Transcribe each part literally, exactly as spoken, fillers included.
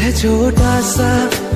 है छोटा सा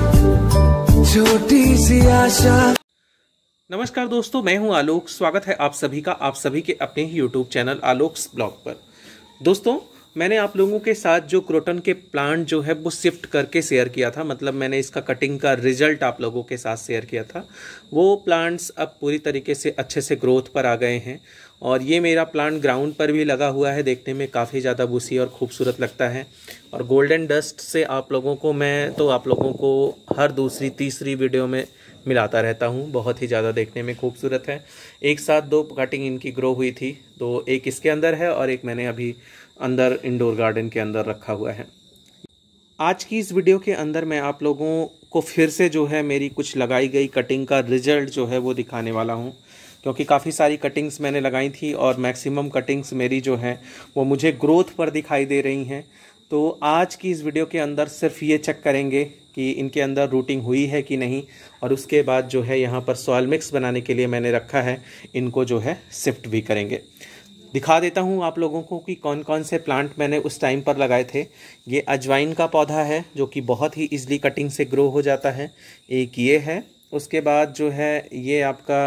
छोटी सी आशा। नमस्कार दोस्तों, मैं हूं आलोक। स्वागत है आप सभी का आप सभी के अपने ही यूट्यूब चैनल आलोक्स ब्लॉग पर। दोस्तों, मैंने आप लोगों के साथ जो क्रोटन के प्लांट जो है वो शिफ्ट करके शेयर किया था, मतलब मैंने इसका कटिंग का रिजल्ट आप लोगों के साथ शेयर किया था। वो प्लांट्स अब पूरी तरीके से अच्छे से ग्रोथ पर आ गए हैं और ये मेरा प्लांट ग्राउंड पर भी लगा हुआ है। देखने में काफ़ी ज़्यादा बुशी और खूबसूरत लगता है। और गोल्डन डस्ट से आप लोगों को मैं तो आप लोगों को हर दूसरी तीसरी वीडियो में मिलाता रहता हूँ। बहुत ही ज़्यादा देखने में खूबसूरत है। एक साथ दो कटिंग इनकी ग्रो हुई थी, तो एक इसके अंदर है और एक मैंने अभी अंदर इंडोर गार्डन के अंदर रखा हुआ है। आज की इस वीडियो के अंदर मैं आप लोगों को फिर से जो है मेरी कुछ लगाई गई कटिंग का रिजल्ट जो है वो दिखाने वाला हूँ, क्योंकि काफ़ी सारी कटिंग्स मैंने लगाई थी और मैक्सिमम कटिंग्स मेरी जो है वो मुझे ग्रोथ पर दिखाई दे रही हैं। तो आज की इस वीडियो के अंदर सिर्फ ये चेक करेंगे कि इनके अंदर रूटिंग हुई है कि नहीं, और उसके बाद जो है यहाँ पर सॉइल मिक्स बनाने के लिए मैंने रखा है, इनको जो है शिफ्ट भी करेंगे। दिखा देता हूँ आप लोगों को कि कौन कौन से प्लांट मैंने उस टाइम पर लगाए थे। ये अजवाइन का पौधा है जो कि बहुत ही ईजिली कटिंग से ग्रो हो जाता है। एक ये है, उसके बाद जो है ये आपका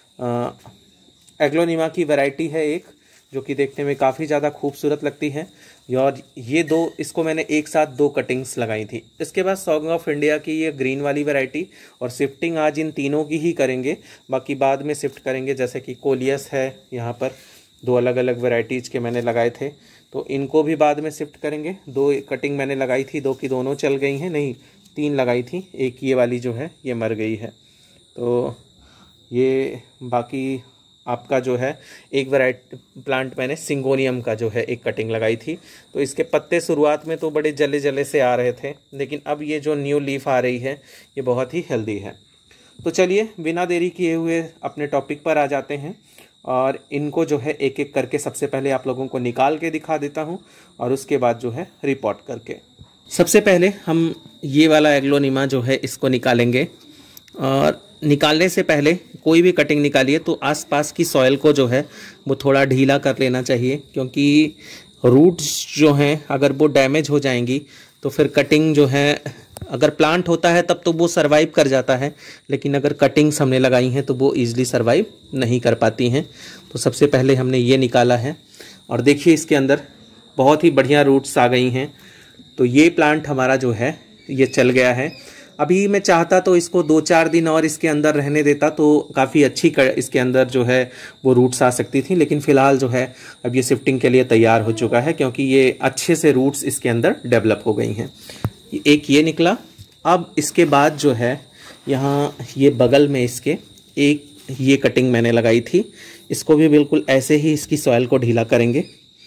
एग्लोनिमा की वैरायटी है एक, जो कि देखने में काफ़ी ज़्यादा खूबसूरत लगती है। और ये दो, इसको मैंने एक साथ दो कटिंग्स लगाई थी। इसके बाद सॉन्ग ऑफ इंडिया की ये ग्रीन वाली वैरायटी, और शिफ्टिंग आज इन तीनों की ही करेंगे, बाकी बाद में शिफ्ट करेंगे। जैसे कि कोलियस है, यहाँ पर दो अलग अलग वैरायटीज़ के मैंने लगाए थे, तो इनको भी बाद में शिफ्ट करेंगे। दो कटिंग मैंने लगाई थी, दो की दोनों चल गई हैं, नहीं तीन लगाई थी, एक ये वाली जो है ये मर गई है। तो ये बाकी आपका जो है एक वैरायटी प्लांट मैंने सिंगोनियम का जो है एक कटिंग लगाई थी। तो इसके पत्ते शुरुआत में तो बड़े जले जले से आ रहे थे, लेकिन अब ये जो न्यू लीफ आ रही है ये बहुत ही हेल्दी है। तो चलिए बिना देरी किए हुए अपने टॉपिक पर आ जाते हैं, और इनको जो है एक एक करके सबसे पहले आप लोगों को निकाल के दिखा देता हूँ, और उसके बाद जो है रिपोर्ट करके। सबसे पहले हम ये वाला एग्लोनिमा जो है इसको निकालेंगे, और निकालने से पहले कोई भी कटिंग निकालिए तो आसपास की सॉइल को जो है वो थोड़ा ढीला कर लेना चाहिए, क्योंकि रूट्स जो हैं अगर वो डैमेज हो जाएंगी तो फिर कटिंग जो है, अगर प्लांट होता है तब तो वो सरवाइव कर जाता है, लेकिन अगर कटिंग्स हमने लगाई हैं तो वो ईजिली सरवाइव नहीं कर पाती हैं। तो सबसे पहले हमने ये निकाला है, और देखिए इसके अंदर बहुत ही बढ़िया रूट्स आ गई हैं। तो ये प्लांट हमारा जो है ये चल गया है। अभी मैं चाहता तो इसको दो चार दिन और इसके अंदर रहने देता तो काफ़ी अच्छी इसके अंदर जो है वो रूट्स आ सकती थी, लेकिन फ़िलहाल जो है अब ये शिफ्टिंग के लिए तैयार हो चुका है, क्योंकि ये अच्छे से रूट्स इसके अंदर डेवलप हो गई हैं। एक ये निकला। अब इसके बाद जो है यहाँ ये बगल में इसके एक ये कटिंग मैंने लगाई थी, इसको भी बिल्कुल ऐसे ही इसकी सॉइल को ढीला करेंगे,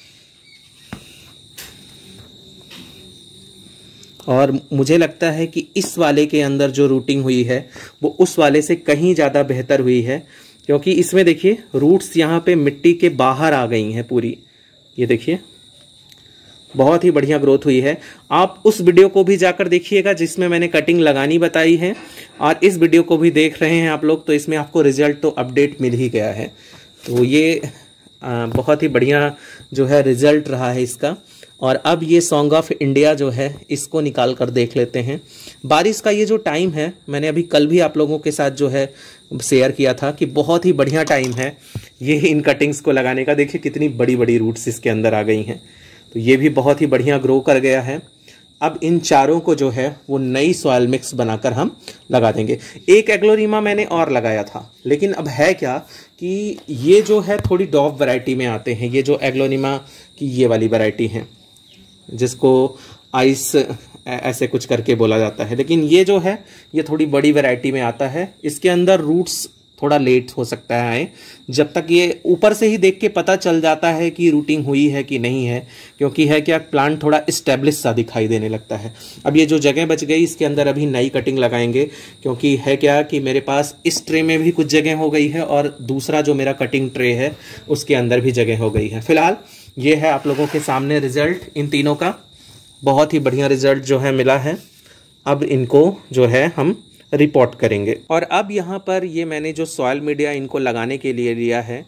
और मुझे लगता है कि इस वाले के अंदर जो रूटिंग हुई है वो उस वाले से कहीं ज़्यादा बेहतर हुई है, क्योंकि इसमें देखिए रूट्स यहाँ पे मिट्टी के बाहर आ गई हैं पूरी। ये देखिए बहुत ही बढ़िया ग्रोथ हुई है। आप उस वीडियो को भी जाकर देखिएगा जिसमें मैंने कटिंग लगानी बताई है, और इस वीडियो को भी देख रहे हैं आप लोग तो इसमें आपको रिजल्ट तो अपडेट मिल ही गया है। तो ये आ, बहुत ही बढ़िया जो है रिजल्ट रहा है इसका। और अब ये सॉन्ग ऑफ इंडिया जो है इसको निकाल कर देख लेते हैं। बारिश का ये जो टाइम है, मैंने अभी कल भी आप लोगों के साथ जो है शेयर किया था कि बहुत ही बढ़िया टाइम है ये इन कटिंग्स को लगाने का। देखिए कितनी बड़ी बड़ी रूट्स इसके अंदर आ गई हैं, तो ये भी बहुत ही बढ़िया ग्रो कर गया है। अब इन चारों को जो है वो नई सॉइल मिक्स बनाकर हम लगा देंगे। एक एग्लोनिमा मैंने और लगाया था, लेकिन अब है क्या कि ये जो है थोड़ी डॉफ वैरायटी में आते हैं। ये जो एग्लोनिमा की ये वाली वैरायटी है जिसको आइस ऐसे कुछ करके बोला जाता है, लेकिन ये जो है ये थोड़ी बड़ी वैरायटी में आता है। इसके अंदर रूट्स थोड़ा लेट हो सकता है आए, जब तक ये ऊपर से ही देख के पता चल जाता है कि रूटिंग हुई है कि नहीं है, क्योंकि है क्या प्लांट थोड़ा इस्टेब्लिश सा दिखाई देने लगता है। अब ये जो जगह बच गई इसके अंदर अभी नई कटिंग लगाएंगे, क्योंकि है क्या कि मेरे पास इस ट्रे में भी कुछ जगह हो गई है और दूसरा जो मेरा कटिंग ट्रे है उसके अंदर भी जगह हो गई है। फिलहाल ये है आप लोगों के सामने रिजल्ट इन तीनों का। बहुत ही बढ़िया रिजल्ट जो है मिला है। अब इनको जो है हम रिपोर्ट करेंगे। और अब यहाँ पर ये मैंने जो सॉइल मीडिया इनको लगाने के लिए लिया है,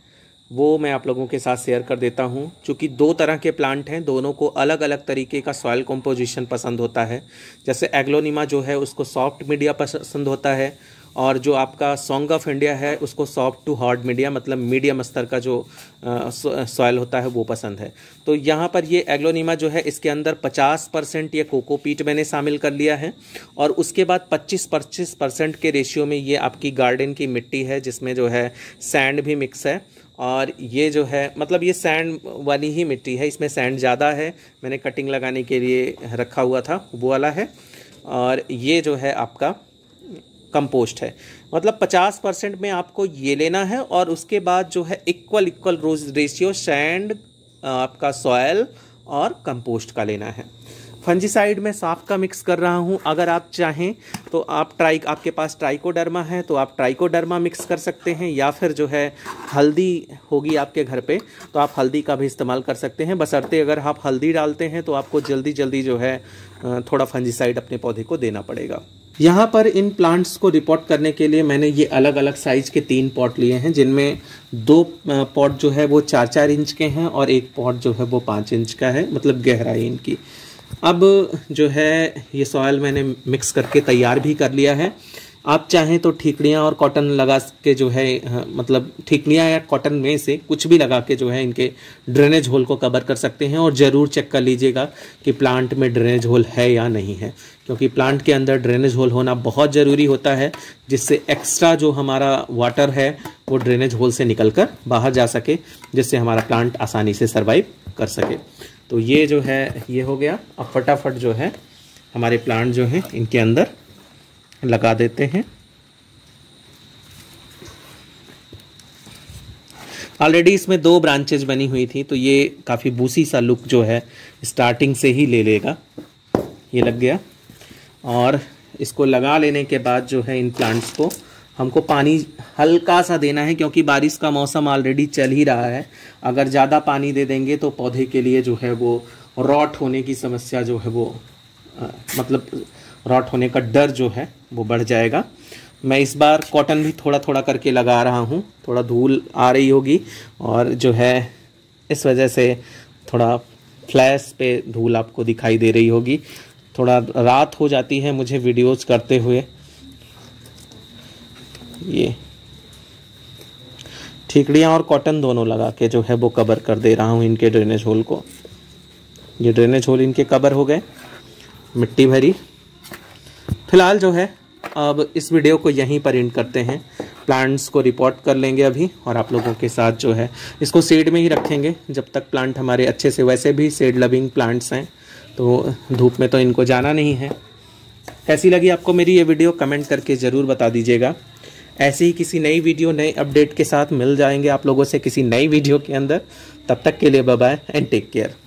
वो मैं आप लोगों के साथ शेयर कर देता हूँ। चूँकि दो तरह के प्लांट हैं, दोनों को अलग अलग तरीके का सॉइल कंपोजिशन पसंद होता है। जैसे एग्लोनिमा जो है उसको सॉफ्ट मीडिया पसंद होता है, और जो आपका सॉन्ग ऑफ इंडिया है उसको सॉफ्ट टू हार्ड मीडिया, मतलब मीडियम स्तर का जो सॉइल होता है वो पसंद है। तो यहाँ पर ये एग्लोनिमा जो है इसके अंदर पचास परसेंट ये कोकोपीट मैंने शामिल कर लिया है, और उसके बाद पच्चीस पच्चीस परसेंट के रेशियो में ये आपकी गार्डन की मिट्टी है, जिसमें जो है सैंड भी मिक्स है। और ये जो है मतलब ये सैंड वाली ही मिट्टी है, इसमें सैंड ज़्यादा है, मैंने कटिंग लगाने के लिए रखा हुआ था वो वाला है। और ये जो है आपका कंपोस्ट है, मतलब पचास परसेंट में आपको ये लेना है, और उसके बाद जो है इक्वल इक्वल रोज रेशियो सैंड, आपका सॉयल और कंपोस्ट का लेना है। फंजीसाइड में साफ का मिक्स कर रहा हूँ। अगर आप चाहें तो आप ट्राई आपके पास ट्राइकोडर्मा है तो आप ट्राइकोडर्मा मिक्स कर सकते हैं, या फिर जो है हल्दी होगी आपके घर पे तो आप हल्दी का भी इस्तेमाल कर सकते हैं। बशर्ते अगर आप हल्दी डालते हैं तो आपको जल्दी जल्दी जो है थोड़ा फंजीसाइड अपने पौधे को देना पड़ेगा। यहाँ पर इन प्लांट्स को रिपोर्ट करने के लिए मैंने ये अलग अलग साइज के तीन पॉट लिए हैं, जिनमें दो पॉट जो है वो चार चार इंच के हैं और एक पॉट जो है वो पाँच इंच का है, मतलब गहराई इनकी। अब जो है ये सॉयल मैंने मिक्स करके तैयार भी कर लिया है। आप चाहें तो ठीकड़ियाँ और कॉटन लगा के जो है मतलब ठीकड़ियाँ या कॉटन में से कुछ भी लगा के जो है इनके ड्रेनेज होल को कवर कर सकते हैं। और ज़रूर चेक कर लीजिएगा कि प्लांट में ड्रेनेज होल है या नहीं है, क्योंकि प्लांट के अंदर ड्रेनेज होल होना बहुत ज़रूरी होता है, जिससे एक्स्ट्रा जो हमारा वाटर है वो ड्रेनेज होल से निकल कर बाहर जा सके, जिससे हमारा प्लांट आसानी से सर्वाइव कर सके। तो ये जो है ये हो गया। अब फटाफट जो है हमारे प्लांट जो हैं इनके अंदर लगा देते हैं। ऑलरेडी इसमें दो ब्रांचेज बनी हुई थी, तो ये काफ़ी बूसी सा लुक जो है स्टार्टिंग से ही ले लेगा। ये लग गया, और इसको लगा लेने के बाद जो है इन प्लांट्स को हमको पानी हल्का सा देना है, क्योंकि बारिश का मौसम ऑलरेडी चल ही रहा है। अगर ज़्यादा पानी दे देंगे तो पौधे के लिए जो है वो रॉट होने की समस्या जो है वो आ, मतलब रॉट होने का डर जो है वो बढ़ जाएगा। मैं इस बार कॉटन भी थोड़ा थोड़ा करके लगा रहा हूँ, थोड़ा धूल आ रही होगी और जो है इस वजह से थोड़ा फ्लैश पे धूल आपको दिखाई दे रही होगी। थोड़ा रात हो जाती है मुझे वीडियोस करते हुए। ये ठीकड़ियाँ और कॉटन दोनों लगा के जो है वो कवर कर दे रहा हूँ इनके ड्रेनेज होल को। ये ड्रेनेज होल इनके कवर हो गए, मिट्टी भरी। फिलहाल जो है अब इस वीडियो को यहीं पर एंड करते हैं। प्लांट्स को रिपोर्ट कर लेंगे अभी, और आप लोगों के साथ जो है इसको शेड में ही रखेंगे जब तक प्लांट हमारे अच्छे से, वैसे भी शेड लविंग प्लांट्स हैं तो धूप में तो इनको जाना नहीं है। कैसी लगी आपको मेरी ये वीडियो कमेंट करके ज़रूर बता दीजिएगा। ऐसी ही किसी नई वीडियो नए अपडेट के साथ मिल जाएंगे आप लोगों से किसी नई वीडियो के अंदर। तब तक के लिए bye bye and take care.